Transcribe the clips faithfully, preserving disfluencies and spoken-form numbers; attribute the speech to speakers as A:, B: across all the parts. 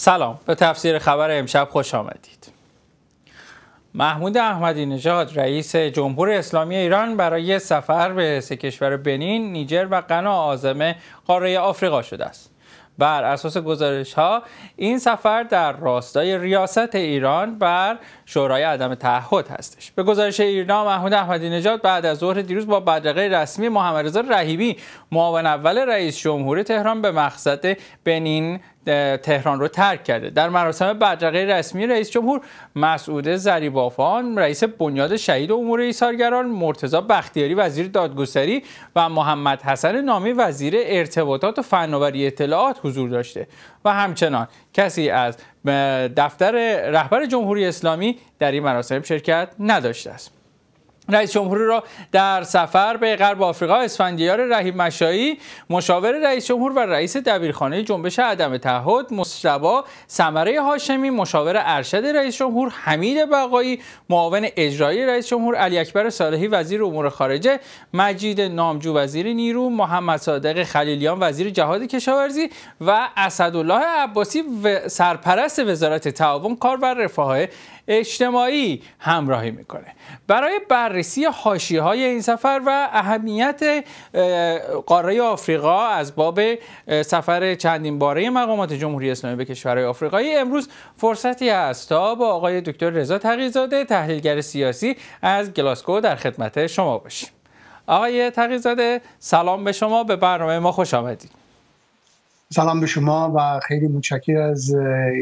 A: سلام، به تفسیر خبر امشب خوش آمدید. محمود احمدی نژاد رئیس جمهور اسلامی ایران برای سفر به سه کشور بنین، نیجر و غنا عازم قاره آفریقا شده است. بر اساس گزارش‌ها این سفر در راستای ریاست ایران بر شورای عدم تعهد هستش. به گزارش ایرنا، محمود احمدی نژاد بعد از ظهر دیروز با بدرقه رسمی محمدرضا رحیمی معاون اول رئیس جمهور تهران به مقصد بنین تهران رو ترک کرده. در مراسم بدرقه رسمی رئیس جمهور، مسعود ضریبافان رئیس بنیاد شهید امور ایثارگران، مرتضی بختیاری وزیر دادگستری و محمد حسن نامی وزیر ارتباطات و فناوری اطلاعات حضور داشته و همچنان کسی از دفتر رهبر جمهوری اسلامی در این مراسم شرکت نداشته است. رئیس جمهوری را در سفر به غرب آفریقا اسفندیار رحیم مشایی، مشاور رئیس جمهور و رئیس دبیرخانه جنبش عدم تعهد، مصطفی ثمره هاشمی مشاور ارشد رئیس جمهور، حمید بقایی معاون اجرایی رئیس جمهور، علی اکبر صالحی وزیر امور خارجه، مجید نامجو وزیر نیرو، محمد صادق خلیلیان وزیر جهاد کشاورزی و اسدالله عباسی سرپرست وزارت تعاون کار و رفاه اجتماعی همراهی میکنه. برای بررسی حاشیه‌های این سفر و اهمیت قاره آفریقا از باب سفر چندین باره مقامات جمهوری اسلامی به کشورهای آفریقایی، امروز فرصتی هست تا با آقای دکتر رضا تقی‌زاده، تحلیلگر سیاسی از گلاسگو، در خدمت شما باشیم. آقای تقی‌زاده، سلام به شما، به برنامه ما خوش آمدید.
B: سلام به شما و خیلی متشکرم از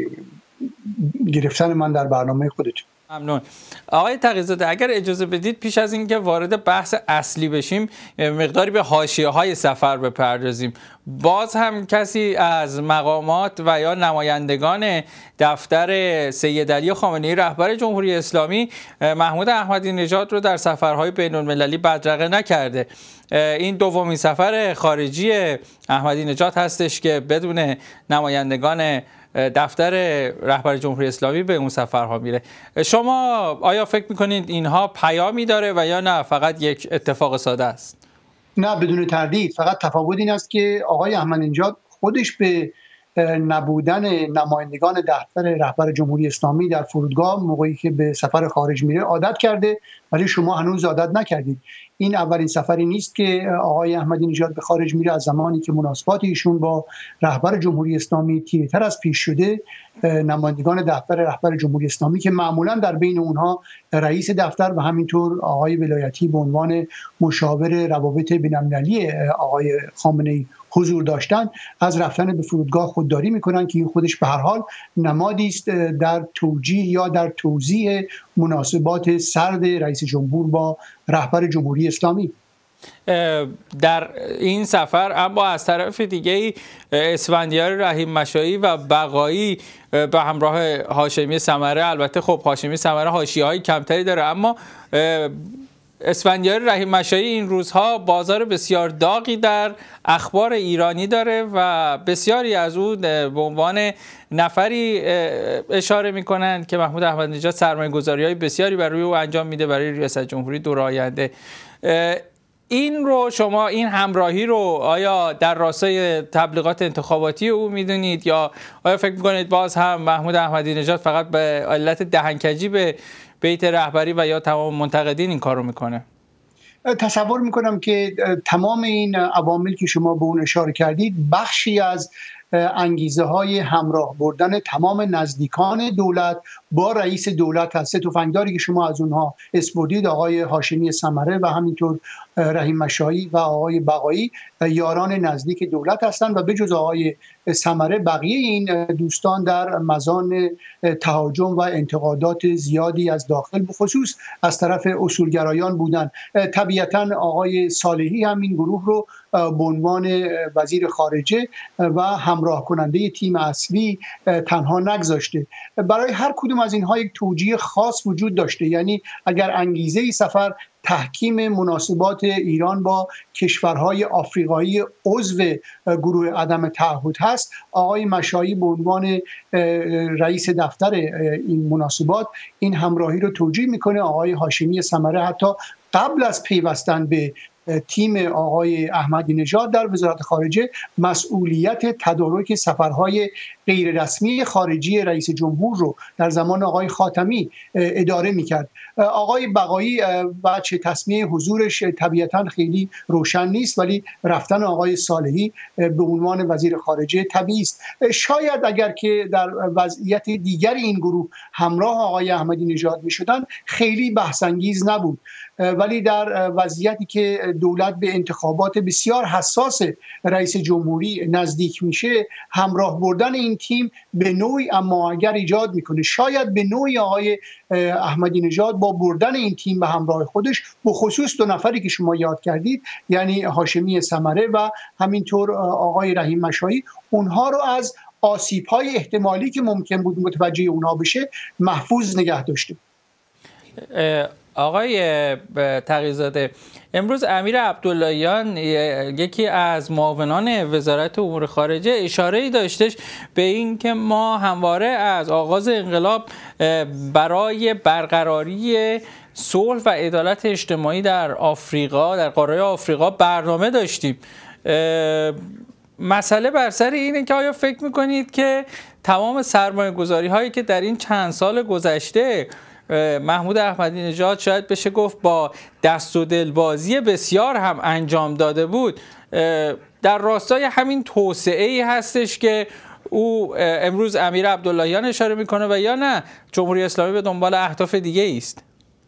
B: گرفتن من در برنامه خودتون.
A: ممنون. آقای تقی‌زاده، اگر اجازه بدید پیش از اینکه وارد بحث اصلی بشیم مقداری به حاشیه‌های سفر بپردازیم. باز هم کسی از مقامات و یا نمایندگان دفتر سید علی خامنه‌ای رهبر جمهوری اسلامی محمود احمدی نژاد رو در سفرهای بین‌المللی بدرقه نکرده. این دومین سفر خارجی احمدی نژاد هستش که بدون نمایندگان دفتر رهبر جمهوری اسلامی به اون سفرها میره. شما آیا فکر میکنید اینها پیامی داره و یا نه فقط یک اتفاق ساده است؟
B: نه، بدون تردید. فقط تفاوت این است که آقای احمدی نژاد خودش به نبودن نمایندگان دفتر رهبر جمهوری اسلامی در فرودگاه موقعی که به سفر خارج میره عادت کرده، ولی شما هنوز عادت نکردید. این اولین سفری نیست که آقای احمدی نژاد به خارج میره. از زمانی که مناسبات ایشون با رهبر جمهوری اسلامی تیره‌تر از پیش شده، نمایندگان دفتر رهبر جمهوری اسلامی که معمولا در بین اونها رئیس دفتر و همینطور آقای ولایتی به عنوان مشاور روابط بین‌المللی آقای خامنه‌ای حضور داشتن، از رفتن به فرودگاه خودداری میکنن که این خودش به هر حال نمادی است در توجیه یا در توضیح مناسبات سرد رئیس جمهور با رهبر جمهوری اسلامی.
A: در این سفر اما از طرف دیگه اسفندیار رحیم مشایی و بقایی به همراه هاشمی ثمره، البته خب هاشمی ثمره حاشیه‌های کمتری داره، اما اسفندیار رحیم مشایی این روزها بازار بسیار داغی در اخبار ایرانی داره و بسیاری از اون به عنوان نفری اشاره میکنند که محمود احمدی نژاد سرمایه‌گذاری‌های بسیاری برای او انجام میده برای ریاست جمهوری دور آینده. این رو شما، این همراهی رو آیا در راستای تبلیغات انتخاباتی او میدونید یا آیا فکر میکنید باز هم محمود احمدی نژاد فقط به علت دهنکجی به بیت رهبری و یا تمام منتقدین این کار رو میکنه؟
B: تصور میکنم که تمام این عوامل که شما به اون اشاره کردید بخشی از انگیزه های همراه بردن تمام نزدیکان دولت با رئیس دولت هست. سه تفنگداری که شما از اونها اسم بردید، آقای هاشمی ثمره و همینطور رحیم مشایی و آقای بقایی، یاران نزدیک دولت هستند و به جز آقای ثمره بقیه این دوستان در مزان تهاجم و انتقادات زیادی از داخل به خصوص از طرف اصولگرایان بودند. طبیعتاً آقای صالحی هم این گروه رو به عنوان وزیر خارجه و همراه کننده تیم اصلی تنها نگذاشته. برای هر کدوم از اینها یک توجیه خاص وجود داشته. یعنی اگر انگیزه ای سفر تحکیم مناسبات ایران با کشورهای آفریقایی عضو گروه عدم تعهد هست، آقای مشایی به عنوان رئیس دفتر این مناسبات این همراهی رو توجیه میکنه. آقای هاشمی ثمره حتی قبل از پیوستن به تیم آقای احمدی نژاد در وزارت خارجه مسئولیت تدارک سفرهای غیر رسمی خارجی رئیس جمهور رو در زمان آقای خاتمی اداره میکرد. آقای بقایی بچه تصمیه حضورش طبیعتا خیلی روشن نیست، ولی رفتن آقای صالحی به عنوان وزیر خارجه طبیعی است. شاید اگر که در وضعیت دیگر این گروه همراه آقای احمدی نژاد میشدن خیلی بحث انگیز نبود، ولی در وضعیتی که دولت به انتخابات بسیار حساس رئیس جمهوری نزدیک میشه، همراه بردن این تیم به نوعی اما اگر ایجاد میکنه. شاید به نوعی آقای احمدی نژاد با بردن این تیم به همراه خودش، به خصوص دو نفری که شما یاد کردید، یعنی هاشمی ثمره و همینطور آقای رحیم مشایی، اونها رو از آسیب‌های احتمالی که ممکن بود متوجه اونها بشه محفوظ نگه داشته.
A: آقای تقی‌زاده، امروز امیر عبداللهیان یکی از معاونان وزارت امور خارجه اشاره‌ای داشتش به این که ما همواره از آغاز انقلاب برای برقراری صلح و عدالت اجتماعی در آفریقا، در قاره آفریقا برنامه داشتیم. مسئله بر سر اینه که آیا فکر میکنید که تمام سرمایه گذاری هایی که در این چند سال گذشته محمود احمدی نژاد شاید بشه گفت با دست و دلبازی بسیار هم انجام داده بود، در راستای همین توسعه‌ای هستش که او امروز امیر عبداللهیان اشاره میکنه و یا نه جمهوری اسلامی به دنبال اهداف دیگه است؟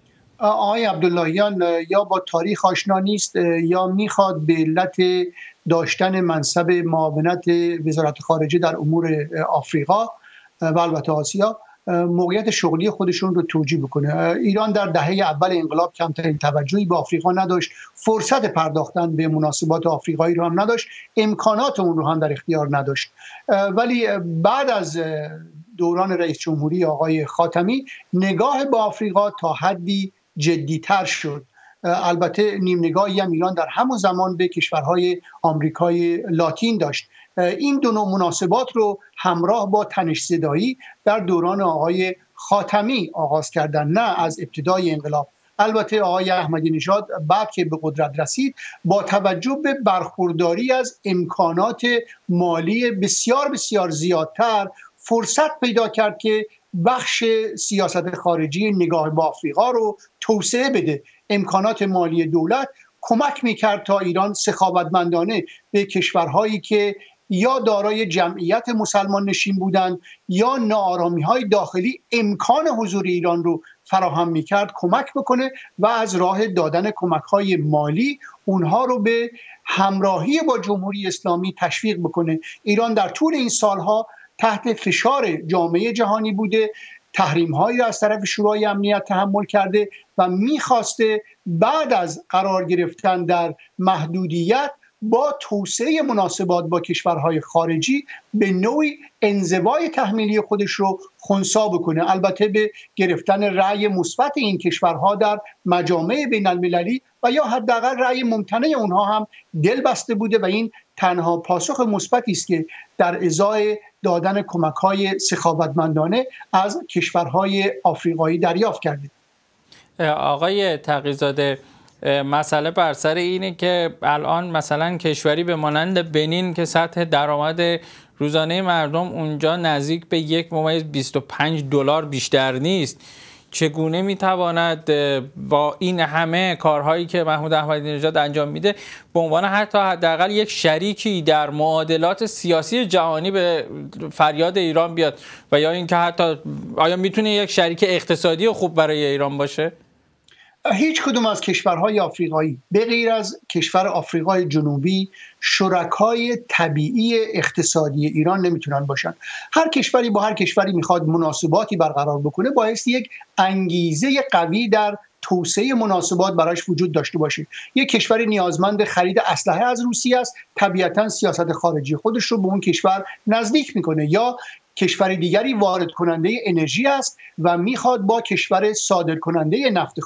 B: آقای عبداللهیان یا با تاریخ آشنا نیست یا میخواد به علت داشتن منصب معاونت وزارت خارجه در امور آفریقا و البته آسیا موقعیت شغلی خودشون رو توجیه بکنه. ایران در دهه اول انقلاب کمترین توجهی به آفریقا نداشت، فرصت پرداختن به مناسبات آفریقایی رو هم نداشت، امکانات اون رو هم در اختیار نداشت. ولی بعد از دوران رئیس جمهوری آقای خاتمی نگاه به آفریقا تا حدی جدی‌تر شد. البته نیم نگاهی هم ایران در همون زمان به کشورهای آمریکای لاتین داشت. این دو نوع مناسبات رو همراه با تنش زدایی در دوران آقای خاتمی آغاز کردن، نه از ابتدای انقلاب. البته آقای احمدی نژاد بعد که به قدرت رسید با توجه به برخورداری از امکانات مالی بسیار بسیار زیادتر فرصت پیدا کرد که بخش سیاست خارجی نگاه به آفریقا رو توسعه بده. امکانات مالی دولت کمک میکرد تا ایران سخاوتمندانه به کشورهایی که یا دارای جمعیت مسلمان نشین بودند یا ناآرامی‌های داخلی امکان حضور ایران رو فراهم میکرد کمک بکنه و از راه دادن کمک‌های مالی اونها رو به همراهی با جمهوری اسلامی تشویق بکنه. ایران در طول این سالها تحت فشار جامعه جهانی بوده، تحریم‌هایی را از طرف شورای امنیت تحمل کرده و می‌خواسته بعد از قرار گرفتن در محدودیت با توسعه مناسبات با کشورهای خارجی به نوعی انزوای تحمیلی خودش رو خنثی بکنه. البته به گرفتن رأی مثبت این کشورها در مجامع بین المللی و یا حداقل رأی ممتنع اونها هم دل بسته بوده و این تنها پاسخ مثبتی است که در ازای دادن کمک‌های سخاوتمندانه از کشورهای آفریقایی دریافت کرده.
A: آقای تقی‌زاده، مسئله بر سر اینه که الان مثلا کشوری به مانند بنین که سطح درآمد روزانه مردم اونجا نزدیک به یک ممیز بیست و پنج دلار بیشتر نیست، چگونه میتواند با این همه کارهایی که محمود احمدی نژاد انجام میده به عنوان حتی حداقل یک شریکی در معادلات سیاسی جهانی به فریاد ایران بیاد و یا اینکه حتی آیا میتونه یک شریک اقتصادی خوب برای ایران باشه؟
B: هیچ کدوم از کشورهای آفریقایی به غیر از کشور آفریقای جنوبی شرکای طبیعی اقتصادی ایران نمیتونن باشن. هر کشوری با هر کشوری میخواد مناسباتی برقرار بکنه، باعث یک انگیزه قوی در توسعه مناسبات براش وجود داشته باشه. یک کشوری نیازمند خرید اسلحه از روسیه است، طبیعتاً سیاست خارجی خودش رو به اون کشور نزدیک میکنه. یا کشور دیگری وارد کننده انرژی است و میخواد با کشور صادر کننده نفت خام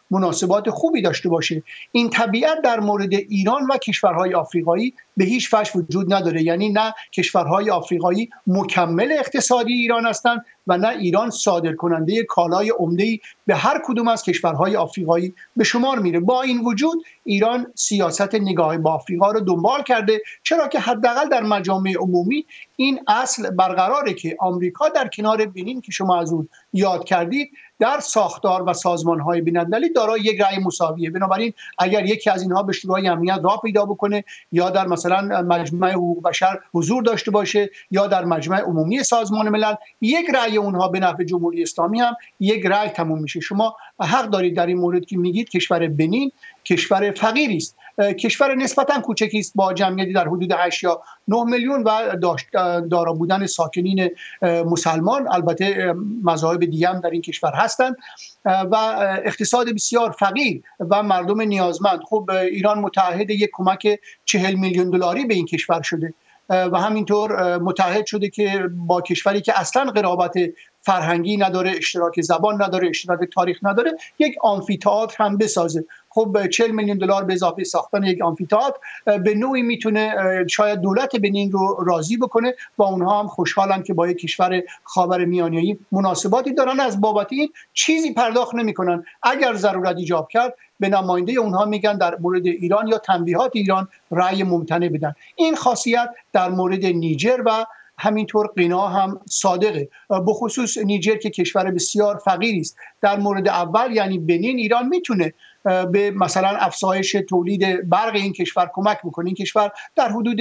B: مناسبات خوبی داشته باشه. این طبیعت در مورد ایران و کشورهای آفریقایی به هیچ وجه وجود نداره. یعنی نه کشورهای آفریقایی مکمل اقتصادی ایران هستند و نه ایران صادر کننده کالای عمده‌ای به هر کدوم از کشورهای آفریقایی به شمار میره. با این وجود ایران سیاست نگاه به آفریقا رو دنبال کرده، چرا که حداقل در مجامع عمومی این اصل برقراره که آمریکا در کنار بنین که شما از اون یاد کردید در ساختار و سازمان‌های بین‌المللی دارای یک رأی مساویه. بنابراین اگر یکی از اینها به شورای امنیت راه پیدا بکنه یا در مثلا مجمع حقوق بشر حضور داشته باشه یا در مجمع عمومی سازمان ملل، یک رأی اونها به نفع جمهوری اسلامی هم یک رأی تموم میشه. شما حق دارید در این مورد که میگید کشور بنین کشور فقیری است، کشور نسبتاً کوچکی است با جمعیتی در حدود هشت یا نه میلیون و دارا بودن ساکنین مسلمان. البته مذاهب دیگه هم در این کشور هستند و اقتصاد بسیار فقیر و مردم نیازمند. خب ایران متعهد یک کمک چهل میلیون دلاری به این کشور شده و همینطور متعهد شده که با کشوری که اصلا قرابت فرهنگی نداره، اشتراک زبان نداره، اشتراک تاریخ نداره، یک آمفی‌تئاتر هم بسازه. خب چهل میلیون دلار به اضافه ساختن یک آمفی‌تئاتر به نوعی میتونه شاید دولت بنین رو راضی بکنه و اونها هم خوشحالن که با یک کشور خاورمیانه‌ای مناسباتی دارن، از بابت این چیزی پرداخت نمیکنن. اگر ضرورت ایجاب کرد به نماینده اونها میگن در مورد ایران یا تنبیهات ایران رأی ممتنع بدن. این خاصیت در مورد نیجر و همینطور غنا هم صادقه، به خصوص نیجر که کشور بسیار فقیری است. در مورد اول یعنی بنین، ایران میتونه به مثلا افزایش تولید برق این کشور کمک بکنه. این کشور در حدود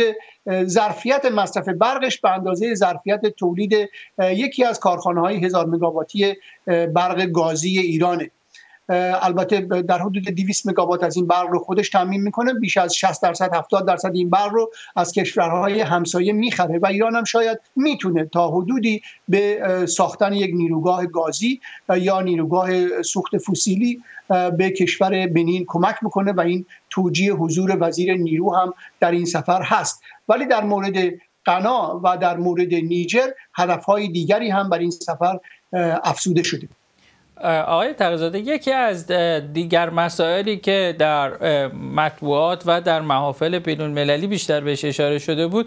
B: ظرفیت مصرف برقش به اندازه ظرفیت تولید یکی از کارخانه‌های هزار مگاواتی برق گازی ایرانه. البته در حدود دویست مگاوات از این برق رو خودش تامین میکنه، بیش از شصت درصد هفتاد درصد این برق رو از کشورهای همسایه میخره و ایران هم شاید میتونه تا حدودی به ساختن یک نیروگاه گازی یا نیروگاه سوخت فسیلی به کشور بنین کمک میکنه و این توجیه حضور وزیر نیرو هم در این سفر هست. ولی در مورد غنا و در مورد نیجر هدفهای دیگری هم بر این سفر افزوده شده.
A: آقای تقی‌زاده، یکی از دیگر مسائلی که در مطبوعات و در محافل بین‌المللی بیشتر بهش اشاره شده بود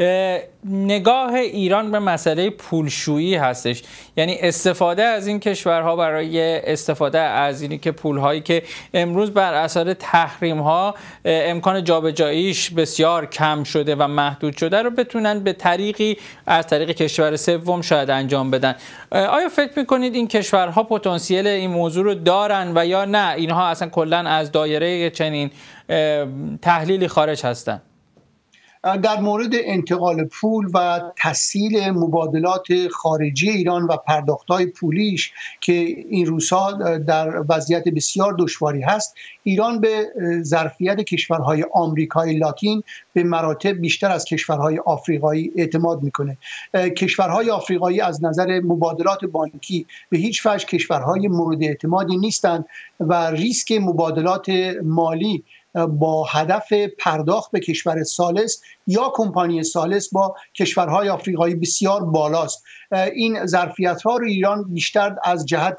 A: نگاه ایران به مسئله پولشویی هستش، یعنی استفاده از این کشورها برای استفاده از اینی که پولهایی که امروز بر اثر تحریم ها امکان جابجاییش بسیار کم شده و محدود شده رو بتونن به طریقی از طریق کشور سوم شاید انجام بدن. آیا فکر میکنید این کشورها پتانسیل این موضوع رو دارن و یا نه اینها اصلا کلا از دایره چنین تحلیلی خارج هستن؟
B: در مورد انتقال پول و تسهیل مبادلات خارجی ایران و پرداخت‌های پولیش که این روزها در وضعیت بسیار دشواری هست، ایران به ظرفیت کشورهای آمریکای لاتین به مراتب بیشتر از کشورهای آفریقایی اعتماد میکنه. کشورهای آفریقایی از نظر مبادلات بانکی به هیچ وجه کشورهای مورد اعتمادی نیستند و ریسک مبادلات مالی با هدف پرداخت به کشور ثالث یا کمپانی ثالث با کشورهای آفریقایی بسیار بالاست. این ظرفیت‌ها رو ایران بیشتر از جهت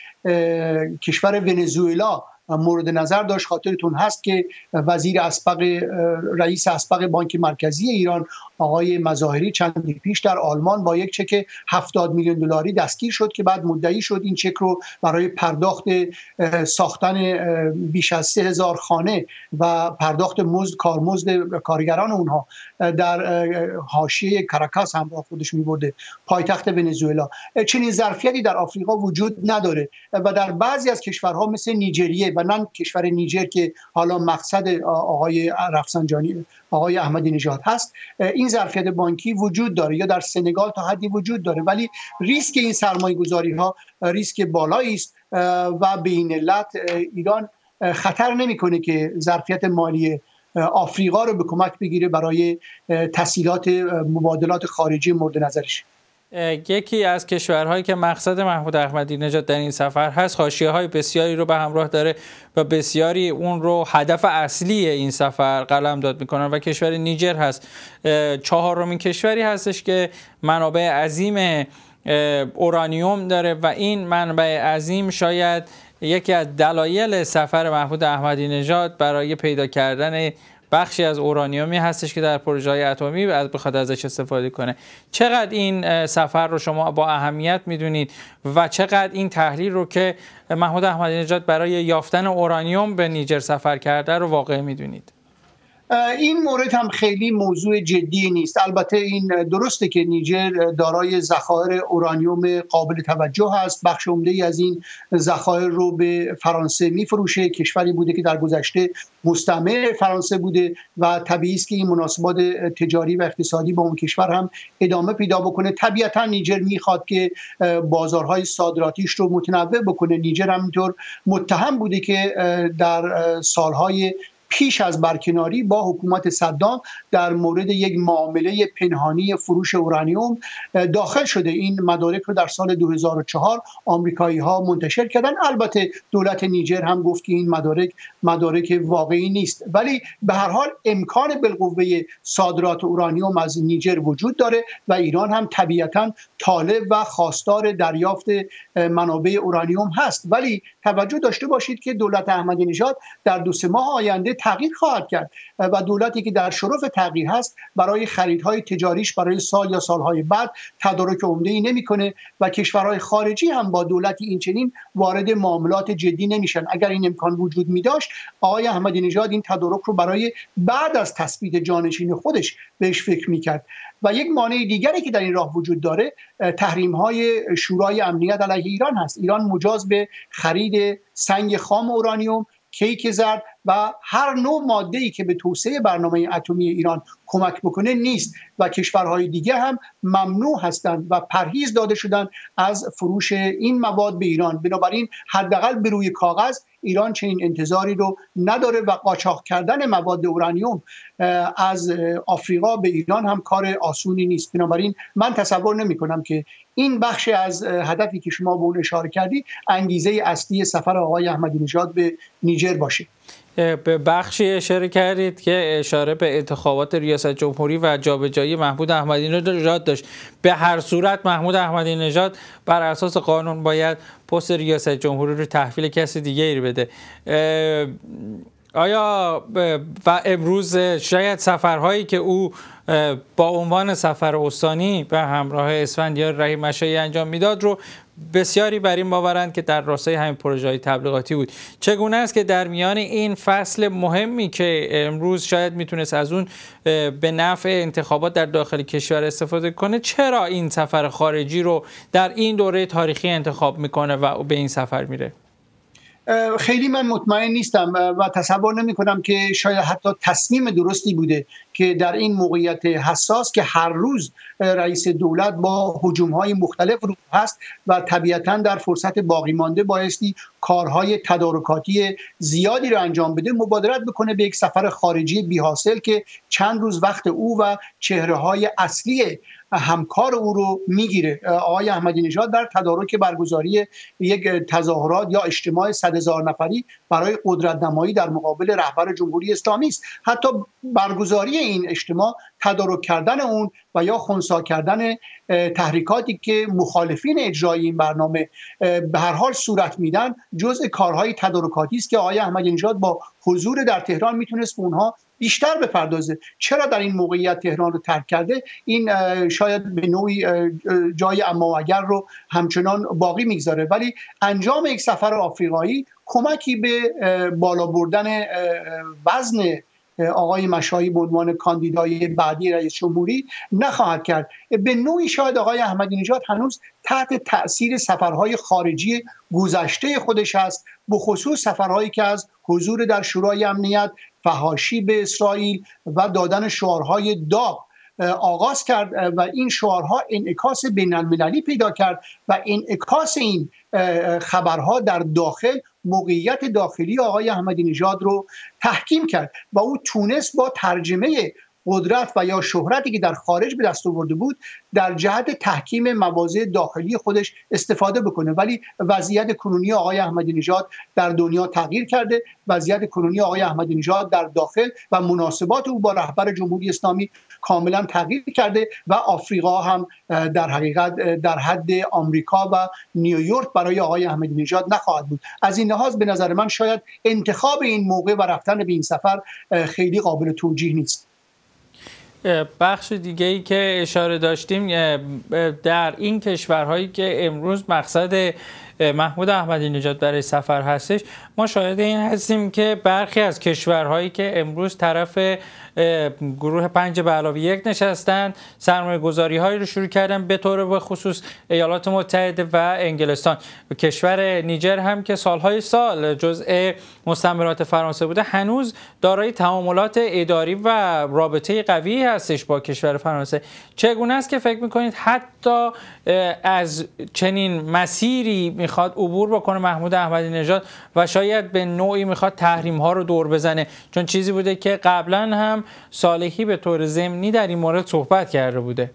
B: کشور ونزوئلا مورد نظر داشت. خاطرتون هست که وزیر اسبق رئیس اسبق بانک مرکزی ایران آقای مظاهری چند پیش در آلمان با یک چک هفتاد میلیون دلاری دستگیر شد که بعد مدعی شد این چک رو برای پرداخت ساختن بیش از سه هزار خانه و پرداخت مزد کارمزد کارگران اونها در حاشیه کاراکاس همراه خودش می‌برده، پایتخت ونزوئلا. چنین ظرفیتی در آفریقا وجود نداره و در بعضی از کشورها مثل نیجریه و نه کشور نیجر که حالا مقصد آقای رفسنجانی آقای احمدی نژاد هست، این ظرفیت بانکی وجود داره، یا در سنگال تا حدی وجود داره، ولی ریسک این سرمایه گذاری ها ریسک بالایی است و به این علت ایران خطر نمیکنه که ظرفیت مالی آفریقا رو به کمک بگیره برای تسهیلات مبادلات خارجی مورد نظرش.
A: یکی از کشورهایی که مقصد محمود احمدی نژاد در این سفر هست حاشیه‌های بسیاری رو به همراه داره و بسیاری اون رو هدف اصلی این سفر قلمداد میکنن و کشور نیجر هست. چهارمین کشوری هستش که منابع عظیم اورانیوم داره و این منبع عظیم شاید یکی از دلایل سفر محمود احمدی نژاد برای پیدا کردن بخشی از اورانیومی هستش که در پروژه‌های اتمی بخواد ازش استفاده کنه. چقدر این سفر رو شما با اهمیت میدونید و چقدر این تحلیل رو که محمود احمدی نژاد برای یافتن اورانیوم به نیجر سفر کرده رو واقع میدونید؟
B: این مورد هم خیلی موضوع جدی نیست. البته این درسته که نیجر دارای ذخایر اورانیوم قابل توجه است. بخش عمده‌ای از این ذخایر رو به فرانسه میفروشه. کشوری بوده که در گذشته مستعمره فرانسه بوده و طبیعی است که این مناسبات تجاری و اقتصادی با اون کشور هم ادامه پیدا بکنه. طبیعتا نیجر میخواد که بازارهای صادراتیش رو متنوع بکنه. نیجر همینطور متهم بوده که در سالهای پیش از برکناری با حکومت صدام در مورد یک معامله پنهانی فروش اورانیوم داخل شده. این مدارک رو در سال دو هزار و چهار آمریکایی ها منتشر کردن. البته دولت نیجر هم گفت که این مدارک مدارک واقعی نیست، ولی به هر حال امکان بالقوه صادرات اورانیوم از نیجر وجود داره و ایران هم طبیعتا طالب و خواستار دریافت منابع اورانیوم هست. ولی توجه داشته باشید که دولت احمدی نژاد در دو سه ماه آینده تغییر خواهد کرد و دولتی که در شرف تغییر هست برای خریدهای تجاریش برای سال یا سالهای بعد تدارک عمده‌ای نمی‌کنه و کشورهای خارجی هم با دولتی این چنین وارد معاملات جدی نمیشن. اگر این امکان وجود می‌داشت آقای احمدی نژاد این تدارک رو برای بعد از تثبیت جانشین خودش بهش فکر می‌کرد. و یک مانع دیگری که در این راه وجود داره تحریم‌های شورای امنیت علیه ایران هست. ایران مجاز به خرید سنگ خام اورانیوم، کیک زرد و هر نوع ماده‌ای که به توسعه برنامه اتمی ایران کمک بکنه نیست و کشورهای دیگه هم ممنوع هستند و پرهیز داده شدن از فروش این مواد به ایران. بنابراین حداقل به روی کاغذ ایران چنین انتظاری رو نداره و قاچاق کردن مواد اورانیوم از آفریقا به ایران هم کار آسونی نیست. بنابراین من تصور نمی کنم که این بخش از هدفی که شما به اون اشاره کردی انگیزه اصلی سفر آقای احمدی نژاد به نیجر باشه.
A: به بخشی اشاره کردید که اشاره به انتخابات ریاست جمهوری و جابجایی محمود احمدی نژاد داشت. به هر صورت محمود احمدی نژاد بر اساس قانون باید پست ریاست جمهوری رو تحویل کسی دیگری بده. آیا و امروز شاید سفرهایی که او با عنوان سفر استانی به همراه اسفندیار رحیم مشایی انجام میداد رو بسیاری بر این باورند که در راستای همین پروژه‌های تبلیغاتی بود، چگونه است که در میان این فصل مهمی که امروز شاید میتونست از اون به نفع انتخابات در داخل کشور استفاده کنه، چرا این سفر خارجی رو در این دوره تاریخی انتخاب میکنه و به این سفر میره؟
B: خیلی من مطمئن نیستم و تصور نمی کنم که شاید حتی تصمیم درستی بوده که در این موقعیت حساس که هر روز رئیس دولت با هجوم‌های مختلف رو هست و طبیعتاً در فرصت باقی مانده بایستی کارهای تدارکاتی زیادی رو انجام بده، مبادرت بکنه به یک سفر خارجی بی حاصل که چند روز وقت او و چهره‌های اصلی همکار او رو میگیره. آقای احمدی نژاد در تدارک برگزاری یک تظاهرات یا اجتماع صد هزار نفری برای قدرت نمایی در مقابل رهبر جمهوری اسلامی است. حتی برگزاری این اجتماع، تدارک کردن اون و یا خنثی کردن تحریکاتی که مخالفین اجرای این برنامه به هر حال صورت میدن، جزء کارهای تدارکاتی است که آقای احمدی نژاد با حضور در تهران میتونست به اونها بیشتر بپردازه. چرا در این موقعیت تهران رو ترک کرده؟ این شاید به نوعی جای اما و اگر رو همچنان باقی میگذاره، ولی انجام یک سفر آفریقایی کمکی به بالا بردن وزن آقای مشایی به عنوان کاندیدای بعدی رئیس جمهوری نخواهد کرد. به نوعی شاید آقای احمدی نژاد هنوز تحت تأثیر سفرهای خارجی گذشته خودش است، به خصوص سفرهایی که از حضور در شورای امنیت، فحاشی به اسرائیل و دادن شعارهای داغ آغاز کرد و این شعارها انعکاس بین المللی پیدا کرد و انعکاس این خبرها در داخل موقعیت داخلی آقای احمدی نژاد رو تحکیم کرد و او تونست با ترجمه قدرت و یا شهرتی که در خارج به دست آورده بود در جهت تحکیم مواضع داخلی خودش استفاده بکنه. ولی وضعیت کنونی آقای احمدی نژاد در دنیا تغییر کرده. وضعیت کنونی آقای احمدی نژاد در داخل و مناسبات او با رهبر جمهوری اسلامی کاملا تغییر کرده و آفریقا هم در حقیقت در حد آمریکا و نیویورک برای آقای احمدی نژاد نخواهد بود. از این لحاظ به نظر من شاید انتخاب این موقع و رفتن به این سفر خیلی قابل توجیه نیست.
A: بخش دیگه ای که اشاره داشتیم در این کشورهایی که امروز مقصد محمود احمدی نژاد برای سفر هستش، ما شاهد این هستیم که برخی از کشورهایی که امروز طرف گروه پنج به علاوه یک نشستن سرمایه گذاری هایی رو شروع کردن، به طور به خصوص ایالات متحده و انگلستان. کشور نیجر هم که سالهای سال جزء مستعمرات فرانسه بوده هنوز دارای تعاملات اداری و رابطه قوی هستش با کشور فرانسه. چگونه است که فکر میکنید حتی از چنین مسیری میخواد عبور بکنه محمود احمدی نژاد و شاید به نوعی میخواد تحریم ها رو دور بزنه؟ چون چیزی بوده که قبلا هم صالحی به طور ضمنی در این مورد صحبت کرده بوده.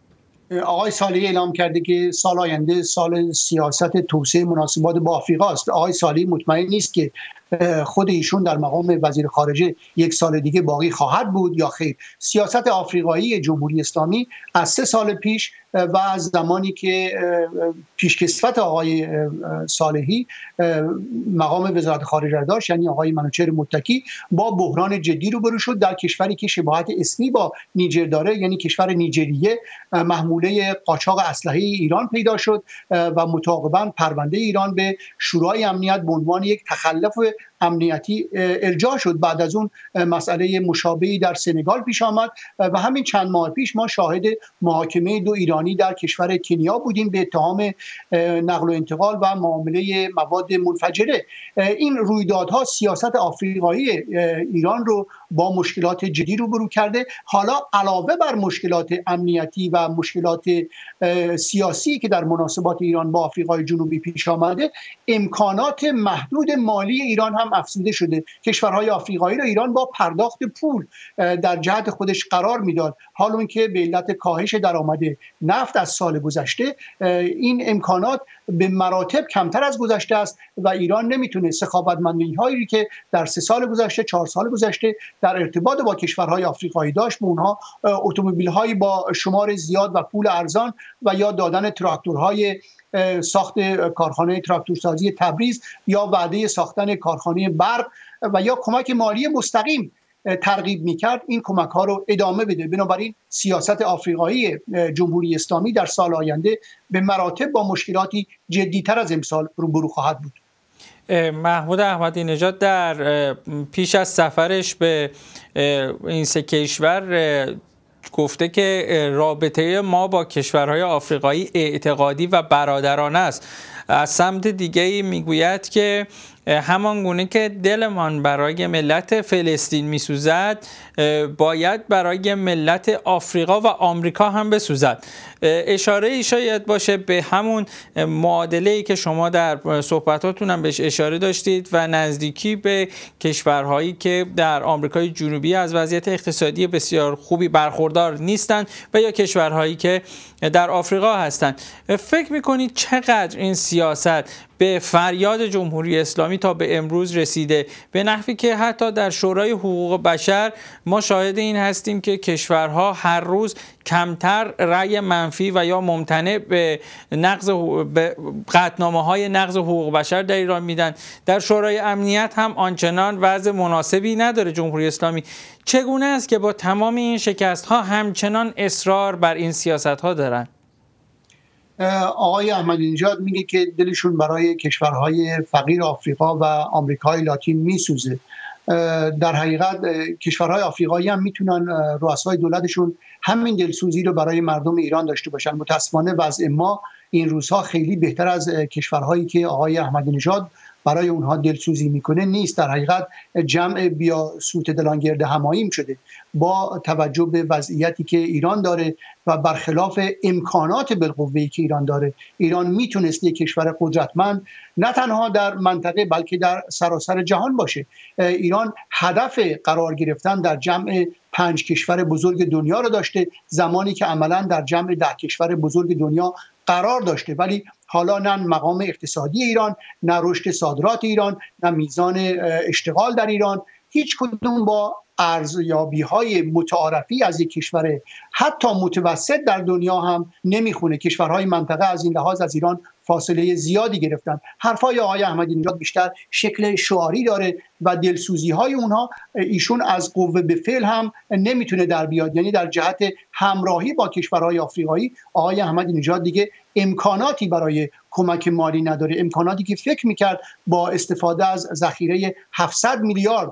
B: آقای صالحی اعلام کرده که سال آینده سال سیاست توسعه مناسبات با آفریقا است. آقای صالحی مطمئن نیست که خود ایشون در مقام وزیر خارجه یک سال دیگه باقی خواهد بود یا خیر. سیاست آفریقایی جمهوری اسلامی از سه سال پیش و از زمانی که پیشکسوت آقای صالحی مقام وزارت خارجه داشت، یعنی آقای منوچهر متکی، با بحران جدی روبرو شد در کشوری که شباهت اسمی با نیجر داره، یعنی کشور نیجریه. محموله قاچاق اسلحه ایران پیدا شد و متعاقباً پرونده ایران به شورای امنیت به عنوان یک تخلف امنیتی ارجاع شد. بعد از اون مسئله مشابهی در سنگال پیش آمد و همین چند ماه پیش ما شاهد محاکمه دو ایرانی در کشور کنیا بودیم به اتهام نقل و انتقال و معامله مواد منفجره. این رویدادها سیاست آفریقایی ایران رو با مشکلات جدی روبرو کرده. حالا علاوه بر مشکلات امنیتی و مشکلات سیاسی که در مناسبات ایران با آفریقای جنوبی پیش آمده، امکانات محدود مالی ایران هم افزوده شده. کشورهای آفریقایی را ایران با پرداخت پول در جهت خودش قرار میداد. حالا اینکه به علت کاهش درآمد نفت از سال گذشته این امکانات به مراتب کمتر از گذشته است و ایران نمیتونه سخاوتمندی هایی که در سه سال گذشته چهار سال گذشته در ارتباط با کشورهای آفریقایی داشت، به اونها اتومبیل هایی با شمار زیاد و پول ارزان و یا دادن تراکتورهای ساخت کارخانه تراکتورسازی تبریز یا وعده ساختن کارخانه برق و یا کمک مالی مستقیم ترغیب میکرد، این کمک ها رو ادامه بده. بنابراین سیاست آفریقایی جمهوری اسلامی در سال آینده به مراتب با مشکلاتی جدیتر از امسال روبرو خواهد بود.
A: محمود احمدی نژاد در پیش از سفرش به این سه کشور گفته که رابطه ما با کشورهای آفریقایی اعتقادی و برادرانه است. از سمت دیگه‌ای میگوید که همان گونه که دلمان برای ملت فلسطین میسوزد باید برای ملت آفریقا و آمریکا هم بسوزد. اشاره شاید باشه به همون معادله‌ای که شما در صحبتاتون هم بهش اشاره داشتید و نزدیکی به کشورهایی که در آمریکای جنوبی از وضعیت اقتصادی بسیار خوبی برخوردار نیستند و یا کشورهایی که در آفریقا هستند. فکر میکنید چقدر این سیاست به فریاد جمهوری اسلامی تا به امروز رسیده، به نحوی که حتی در شورای حقوق بشر ما شاهد این هستیم که کشورها هر روز کمتر رأی منفی و یا ممتنع به نقض به قطعنامه‌های نقض حقوق بشر در ایران میدن. در شورای امنیت هم آنچنان وضع مناسبی نداره جمهوری اسلامی. چگونه است که با تمام این شکست‌ها همچنان اصرار بر این سیاست‌ها دارن؟
B: آقای احمدی نژاد میگه که دلشون برای کشورهای فقیر آفریقا و آمریکای لاتین میسوزه. در حقیقت کشورهای آفریقایی هم میتونن رؤسای دولتشون همین دلسوزی رو برای مردم ایران داشته باشن. متاسفانه وضع ما این روزها خیلی بهتر از کشورهایی که آقای احمدی نژاد برای اونها دلسوزی میکنه نیست. در حقیقت جمع بیا سوت دلان گرد هماییم شده با توجه به وضعیتی که ایران داره و برخلاف امکانات بالقوه‌ای که ایران داره. ایران میتونست یک کشور قدرتمند نه تنها در منطقه بلکه در سراسر جهان باشه. ایران هدف قرار گرفتن در جمع پنج کشور بزرگ دنیا رو داشته، زمانی که عملا در جمع ده کشور بزرگ دنیا قرار داشته. ولی حالا نه مقام اقتصادی ایران، نه رشد صادرات ایران، نه میزان اشتغال در ایران، هیچ کدوم با ارزیابی‌های متعارفی از یک کشور حتی متوسط در دنیا هم نمیخونه. کشورهای منطقه از این لحاظ از ایران فاصله زیادی گرفتن. حرفای آقای احمدی نژاد بیشتر شکل شعاری داره و دلسوزی‌های اونها ایشون از قوه به فعل هم نمیتونه در بیاد. یعنی در جهت همراهی با کشورهای آفریقایی آقای احمدی نژاد دیگه امکاناتی برای کمک مالی نداره، امکاناتی که فکر میکرد با استفاده از ذخیره هفتصد میلیارد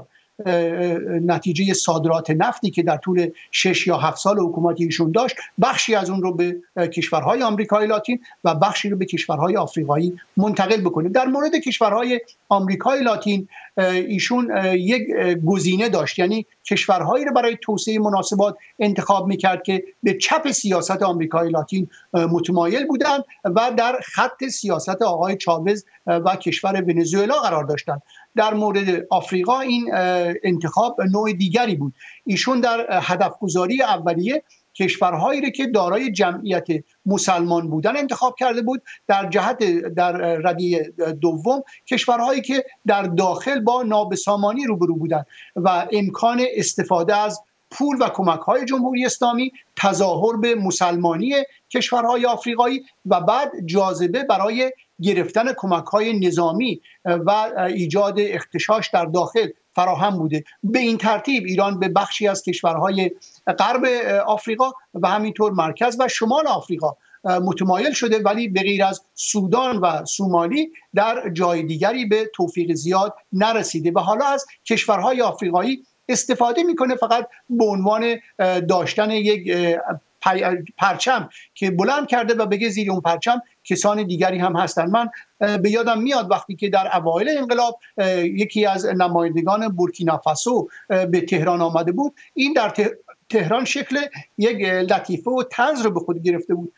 B: نتیجه صادرات نفتی که در طول شش یا هفت سال حکومت ایشون داشت، بخشی از اون رو به کشورهای آمریکای لاتین و بخشی رو به کشورهای آفریقایی منتقل بکنه. در مورد کشورهای آمریکای لاتین ایشون یک گزینه داشت، یعنی کشورهایی رو برای توسعه مناسبات انتخاب میکرد که به چپ سیاست آمریکای لاتین متمایل بودند و در خط سیاست آقای چاوز و کشور ونزوئلا قرار داشتند. در مورد آفریقا این انتخاب نوع دیگری بود. ایشون در هدفگذاری اولیه کشورهایی رو که دارای جمعیت مسلمان بودن انتخاب کرده بود، در جهت در ردیه دوم کشورهایی که در داخل با نابسامانی روبرو بودند و امکان استفاده از پول و کمک‌های جمهوری اسلامی، تظاهر به مسلمانی کشورهای آفریقایی و بعد جاذبه برای گرفتن کمک‌های نظامی و ایجاد اغتشاش در داخل فراهم بوده. به این ترتیب ایران به بخشی از کشورهای غرب آفریقا و همینطور مرکز و شمال آفریقا متمایل شده، ولی به غیر از سودان و سومالی در جای دیگری به توفیق زیاد نرسیده و حالا از کشورهای آفریقایی استفاده میکنه فقط به عنوان داشتن یک پرچم که بلند کرده و بگه زیر اون پرچم کسان دیگری هم هستن. من به یادم میاد وقتی که در اوایل انقلاب یکی از نمایندگان بورکینافاسو به تهران آمده بود، این در تهران شکل یک لطیفه و طنز رو به خود گرفته بود،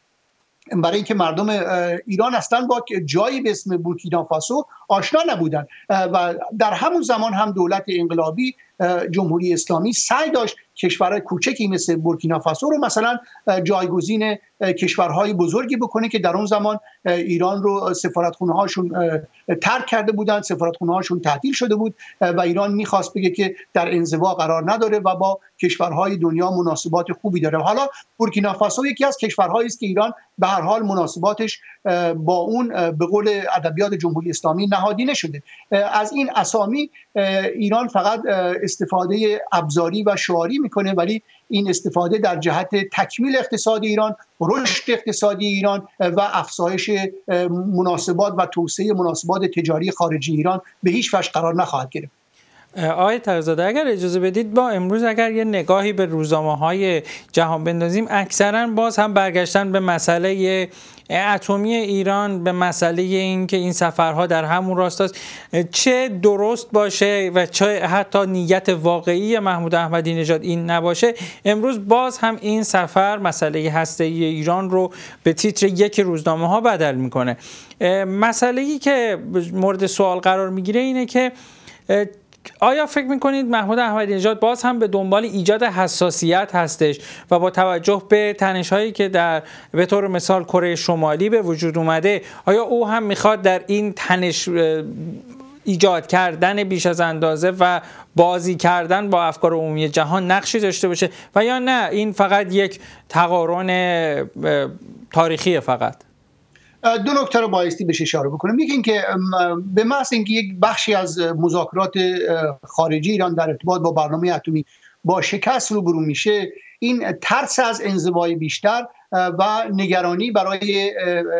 B: برای اینکه مردم ایران اصلا با جایی به اسم بورکینافاسو آشنا نبودن و در همون زمان هم دولت انقلابی جمهوری اسلامی سعی داشت کشورهای کوچکی مثل بورکینافاسو رو مثلا جایگزین کشورهای بزرگی بکنه که در اون زمان ایران رو سفارتخونه هاشون ترک کرده بودند، سفارتخونه هاشون تعطیل شده بود و ایران میخواست بگه که در انزوا قرار نداره و با کشورهای دنیا مناسبات خوبی داره. حالا بورکینافاسو یکی از کشورهایی است که ایران به هر حال مناسباتش با اون به قول ادبیات جمهوری اسلامی نهادینه شده. از این اسامی ایران فقط استفاده ابزاری و شعاری میکنه، ولی این استفاده در جهت تکمیل اقتصاد ایران، رشد اقتصادی ایران و افزایش مناسبات و توسعه مناسبات تجاری خارجی ایران به هیچ وجه قرار نخواهد گرفت.
A: آقای طاهرزاده اگر اجازه بدید، با امروز اگر یه نگاهی به روزنامه‌های جهان بندازیم، اکثرا باز هم برگشتن به مسئله اتمی ایران، به مسئله این که این سفرها در همون راستاست. چه درست باشه و چه حتی نیت واقعی محمود احمدی نژاد این نباشه، امروز باز هم این سفر مسئله هسته‌ای ایران رو به تیتر یک روزنامه ها بدل میکنه. مسئله‌ای که مورد سوال قرار میگیره اینه که آیا فکر میکنید محمود احمدی نژاد باز هم به دنبال ایجاد حساسیت هستش و با توجه به تنش‌هایی که در به طور مثال کره شمالی به وجود اومده، آیا او هم میخواد در این تنش ایجاد کردن بیش از اندازه و بازی کردن با افکار عمومی جهان نقشی داشته باشه و یا نه این فقط یک تقارن تاریخی فقط؟
B: دو نکته رو بایستی بهش اشاره بکنم. یکی اینکه به محض اینکه یک بخشی از مذاکرات خارجی ایران در ارتباط با برنامه اتمی با شکست روبرو میشه، این ترس از انزوای بیشتر و نگرانی برای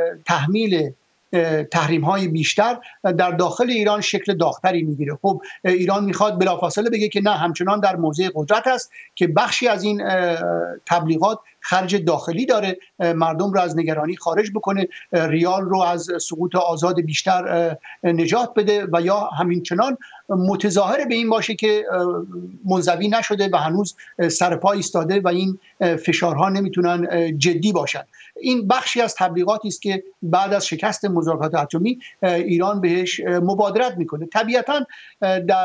B: تحمیل تحریم های بیشتر در داخل ایران شکل داغ‌تری میگیره. خب ایران میخواد بلافاصله بگه که نه، همچنان در موضع قدرت است که بخشی از این تبلیغات خرج داخلی داره، مردم رو از نگرانی خارج بکنه، ریال رو از سقوط آزاد بیشتر نجات بده و یا همینچنان متظاهر به این باشه که منزوی نشده و هنوز سر پا ایستاده و این فشارها نمیتونن جدی باشن. این بخشی از تبلیغاتی است که بعد از شکست مذاکرات اتمی ایران بهش مبادرت میکنه. طبیعتاً در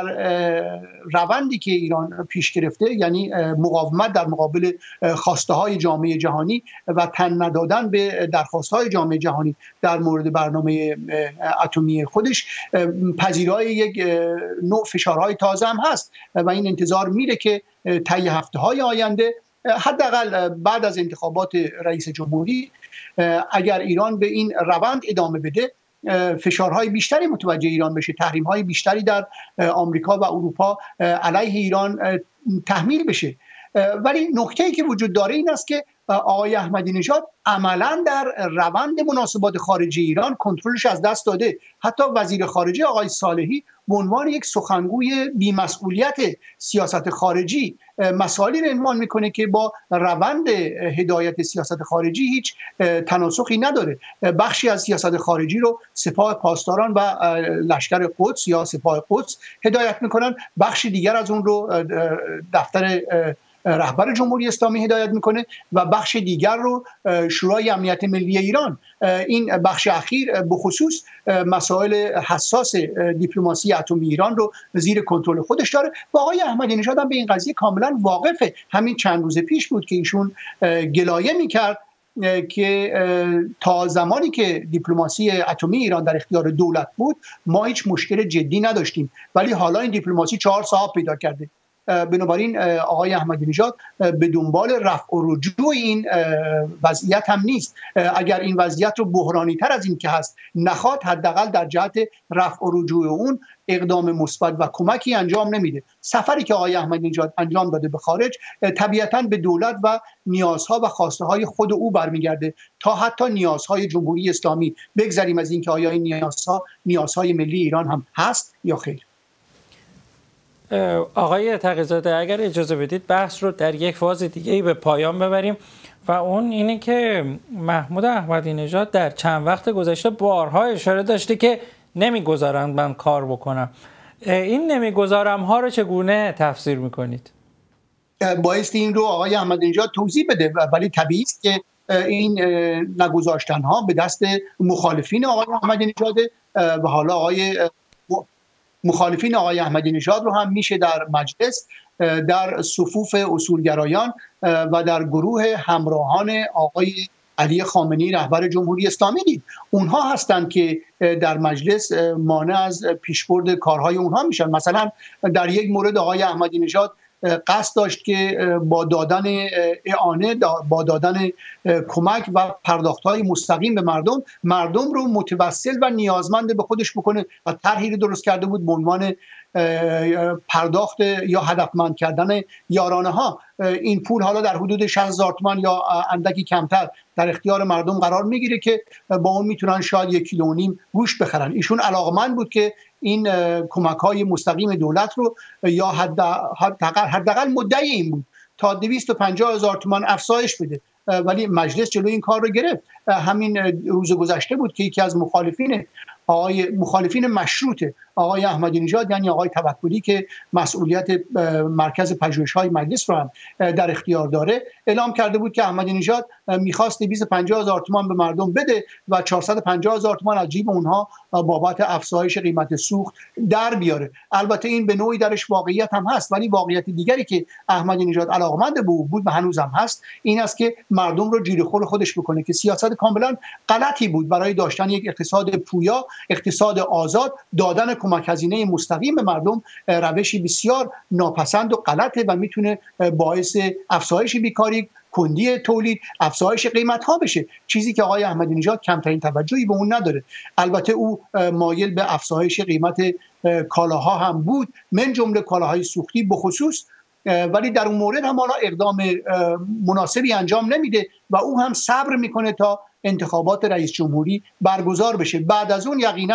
B: روندی که ایران پیش گرفته، یعنی مقاومت در مقابل خواسته های جامعه جهانی و تن ندادن به درخواست های جامعه جهانی در مورد برنامه اتمی خودش، پذیرای یک نوع فشارهای تازه هم هست و این انتظار میره که طی هفته های آینده، حداقل بعد از انتخابات رئیس جمهوری، اگر ایران به این روند ادامه بده، فشارهای بیشتری متوجه ایران بشه، تحریم‌های بیشتری در آمریکا و اروپا علیه ایران تحمیل بشه. ولی نکته‌ای که وجود داره این است که آقای احمدی نژاد عملاً در روند مناسبات خارجی ایران کنترلش از دست داده. حتی وزیر خارجه آقای صالحی به عنوان یک سخنگوی بی‌مسئولیت سیاست خارجی مسائلی رو عنوان میکنه که با روند هدایت سیاست خارجی هیچ تناسخی نداره. بخشی از سیاست خارجی رو سپاه پاسداران و لشکر قدس یا سپاه قدس هدایت میکنن، بخشی دیگر از اون رو دفتر رهبر جمهوری اسلامی هدایت میکنه و بخش دیگر رو شورای امنیت ملی ایران. این بخش اخیر به خصوص مسائل حساس دیپلماسی اتمی ایران رو زیر کنترل خودش داره و آقای احمدی نژاد هم به این قضیه کاملا واقفه. همین چند روز پیش بود که ایشون گلایه میکرد که تا زمانی که دیپلماسی اتمی ایران در اختیار دولت بود ما هیچ مشکل جدی نداشتیم، ولی حالا این دیپلماسی چهار صاحب پیدا کرده. بنابراین آقای احمدی نژاد به دنبال رفع و رجوع این وضعیت هم نیست. اگر این وضعیت رو بحرانی تر از این که هست نخواد، حداقل در جهت رفع و رجوع اون اقدام مثبت و کمکی انجام نمیده. سفری که آقای احمدی نژاد انجام داده به خارج طبیعتاً به دولت و نیازها و خواسته های خود او برمیگرده تا حتی نیازهای جمهوری اسلامی، بگذریم از اینکه آیا این نیازها نیازهای ملی ایران هم هست یا خیر.
A: آقای تقی‌زاده اگر اجازه بدید بحث رو در یک فاز دیگه به پایان ببریم و اون اینه که محمود احمدی نژاد در چند وقت گذشته بارها اشاره داشته که نمیگذارند من کار بکنم. این نمیگذارم ها رو چگونه تفسیر میکنید؟
B: بایستی این رو آقای احمدی نژاد توضیح بده، ولی طبیعی است که این نگذاشتن ها به دست مخالفین آقای احمدی نژاد و حالا آقای مخالفین آقای احمدی نژاد رو هم میشه در مجلس، در صفوف اصولگرایان و در گروه همراهان آقای علی خامنه‌ای رهبر جمهوری اسلامی دید. اونها هستند که در مجلس مانع از پیشبرد کارهای اونها میشن. مثلا در یک مورد آقای احمدی نژاد قصد داشت که با دادن اعانه، با دادن کمک و پرداخت‌های مستقیم به مردم مردم رو متوسل و نیازمند به خودش بکنه و طرحی رو درست کرده بود به عنوان پرداخت یا هدفمند کردن یارانه ها. این پول حالا در حدود شصت هزار تومان یا اندکی کمتر در اختیار مردم قرار میگیره که با اون میتونن شاید یک کیلو و نیم گوشت بخرن. ایشون علاقمند بود که این کمک های مستقیم دولت رو، یا حداقل حداقل مدعی این بود، تا دویست و پنجاه هزار تومان افزایش بده، ولی مجلس جلوی این کار رو گرفت. همین روز گذشته بود که یکی از مخالفین آقای مخالفین مشروط آقای احمدی نژاد، یعنی آقای توکلی که مسئولیت مرکز پژوهش‌های مجلس رو هم در اختیار داره، اعلام کرده بود که احمدی نژاد می‌خواست دویست و پنجاه هزار تومان به مردم بده و چهارصد و پنجاه هزار تومان از جیب اونها بابت افزایش قیمت سوخت در بیاره. البته این به نوعی درش واقعیت هم هست، ولی واقعیت دیگری که احمدی نژاد علاقمند به او بود و هنوز هم هست این است که مردم رو جیره خور خودش بکنه، که سیاست کاملا غلطی بود برای داشتن یک اقتصاد پویا، اقتصاد آزاد. دادن کمک هزینه مستقیم به مردم روشی بسیار ناپسند و غلطه و میتونه باعث افزایش بیکاری، کندی تولید، افزایش قیمت ها بشه، چیزی که آقای احمدی نژاد کمترین توجهی به اون نداره. البته او مایل به افزایش قیمت کالاها هم بود، من جمله کالاهای سوختی بخصوص، ولی در اون مورد هم حالا اقدام مناسبی انجام نمیده و او هم صبر میکنه تا انتخابات رئیس جمهوری برگزار بشه. بعد از اون یقینا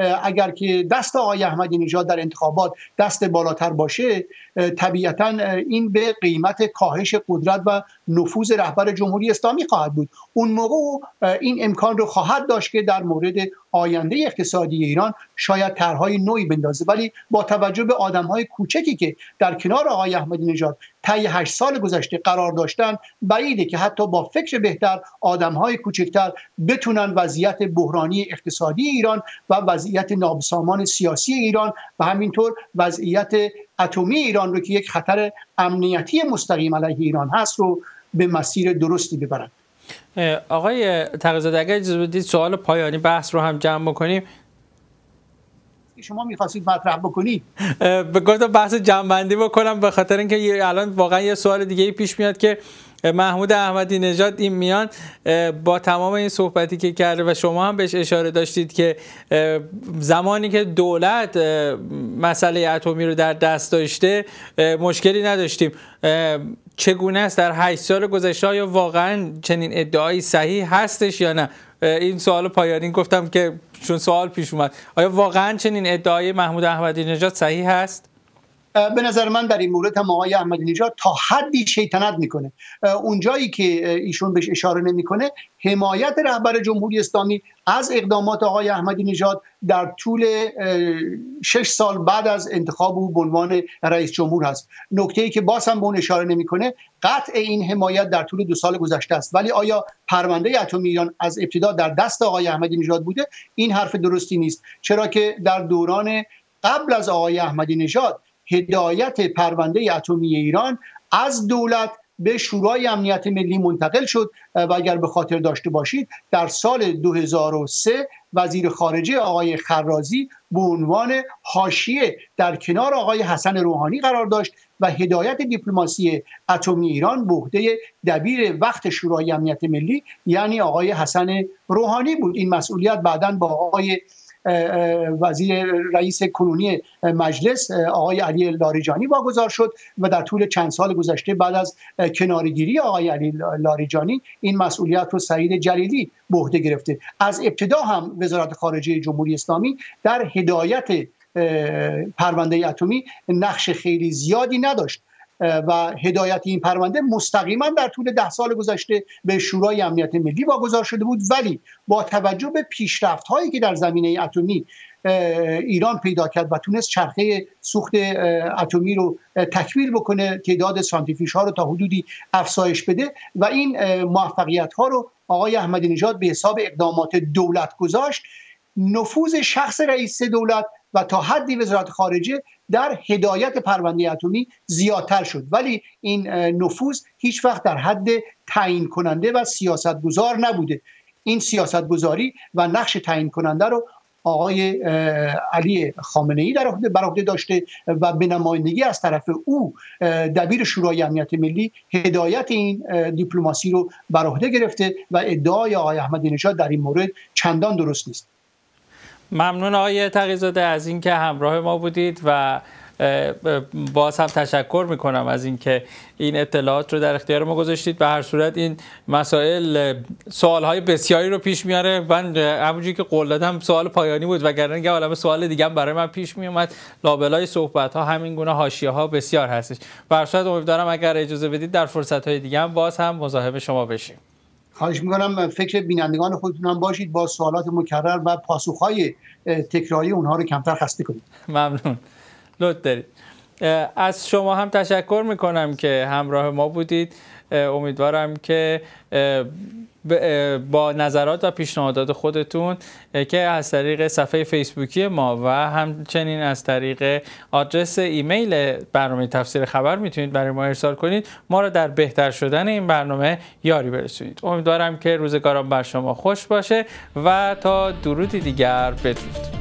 B: اگر که دست آقای احمدی نژاد در انتخابات دست بالاتر باشه، طبیعتا این به قیمت کاهش قدرت و نفوذ رهبر جمهوری اسلامی خواهد بود. اون موقع این امکان رو خواهد داشت که در مورد آینده اقتصادی ایران شاید طرحهای نوعی بندازه، ولی با توجه به آدم‌های کوچکی که در کنار آقای احمدی نژاد طی هشت سال گذشته قرار داشتن، بعیده که حتی با فکر بهتر آدم‌های کوچکتر بتونن وضعیت بحرانی اقتصادی ایران و وضعیت نابسامان سیاسی ایران و همینطور وضعیت اتمی ایران رو که یک خطر امنیتی مستقیم علیه ایران هست رو به مسیر درستی ببرند.
A: آقای تقی‌زاده اگر اجازه بدید سوال پایانی بحث رو هم جمع بکنیم.
B: شما می‌خواستید مطرح بکنید.
A: به گفتم بحث جمع‌بندی بکنم به خاطر اینکه الان واقعا یه سوال دیگه پیش میاد که محمود احمدی نژاد این میان با تمام این صحبتی که کرده و شما هم بهش اشاره داشتید که زمانی که دولت مسئله اتمی رو در دست داشته مشکلی نداشتیم، چگونه است در هشت سال گذشته آیا واقعا چنین ادعایی صحیح هستش یا نه؟ این سوال پایانی گفتم که چون سوال پیش اومد، آیا واقعا چنین ادعای محمود احمدی نژاد صحیح هست؟
B: به نظر من در این مورد هم آقای احمدی نژاد تا حدی شیطنت میکنه. اون جایی که ایشون بهش اشاره نمیکنه حمایت رهبر جمهوری اسلامی از اقدامات آقای احمدی نژاد در طول شش سال بعد از انتخاب او به عنوان رئیس جمهور هست. نکته‌ای که باز هم به اون اشاره نمیکنه قطع این حمایت در طول دو سال گذشته است، ولی آیا پرونده اتمی ایران از ابتدا در دست آقای احمدی نژاد بوده؟ این حرف درستی نیست، چرا که در دوران قبل از آقای احمدی نژاد هدایت پرونده اتمی ایران از دولت به شورای امنیت ملی منتقل شد و اگر به خاطر داشته باشید در سال دو هزار و سه وزیر خارجه آقای خرازی به عنوان حاشیه در کنار آقای حسن روحانی قرار داشت و هدایت دیپلماسی اتمی ایران به عهده دبیر وقت شورای امنیت ملی یعنی آقای حسن روحانی بود. این مسئولیت بعداً با آقای وزیر رئیس کنونی مجلس آقای علی لاریجانی واگذار شد و در طول چند سال گذشته بعد از کنارگیری آقای علی لاریجانی این مسئولیت رو سعید جلیلی به عهده گرفته. از ابتدا هم وزارت خارجه جمهوری اسلامی در هدایت پرونده اتمی نقش خیلی زیادی نداشت و هدایت این پرونده مستقیما در طول ده سال گذشته به شورای امنیت ملی واگذار شده بود، ولی با توجه به پیشرفت هایی که در زمینه اتمی ایران پیدا کرد و تونست چرخه سوخت اتمی رو تکمیل بکنه، تعداد سانتریفیوژ ها رو تا حدودی افزایش بده و این موفقیت ها رو آقای احمدی نژاد به حساب اقدامات دولت گذاشت، نفوذ شخص رئیس دولت و تا حدی وزارت خارجه در هدایت پرونده اتمی زیادتر شد، ولی این نفوذ هیچ وقت در حد تعیین کننده و سیاستگزار نبوده. این سیاستگزاری و نقش تعیین کننده رو آقای علی خامنه‌ای در عهده بر عهده داشته و به نمایندگی از طرف او دبیر شورای امنیت ملی هدایت این دیپلماسی رو بر عهده گرفته و ادعای آقای احمدی نژاد در این مورد چندان درست نیست.
A: ممنون آقای تقی‌زاده از اینکه همراه ما بودید و باز هم تشکر میکنم از اینکه این اطلاعات رو در اختیار ما گذاشتید. به هر صورت این مسائل سوالهای بسیاری رو پیش میاره. من همونجوری که قول دادم سوال پایانی بود وگرنه یه عالمه سوال دیگه هم برای من پیش میومد. لابلای صحبت ها همین گونه حاشیه ها بسیار هستش. به هر صورت امیدوارم اگر اجازه بدید در فرصت های دیگه هم باز هم مصاحبه شما بشیم.
B: خواهش میکنم فکر بینندگان خودتون هم باشید، با سوالات مکرر و پاسخهای تکراری اونها رو کمتر خسته کنید.
A: ممنون، لطف دارید. از شما هم تشکر میکنم که همراه ما بودید. امیدوارم که با نظرات و پیشنهادات خودتون که از طریق صفحه فیسبوکی ما و همچنین از طریق آدرس ایمیل برنامه تفسیر خبر میتونید برای ما ارسال کنید، ما را در بهتر شدن این برنامه یاری برسونید. امیدوارم که روزگاران بر شما خوش باشه و تا درودی دیگر بدرود.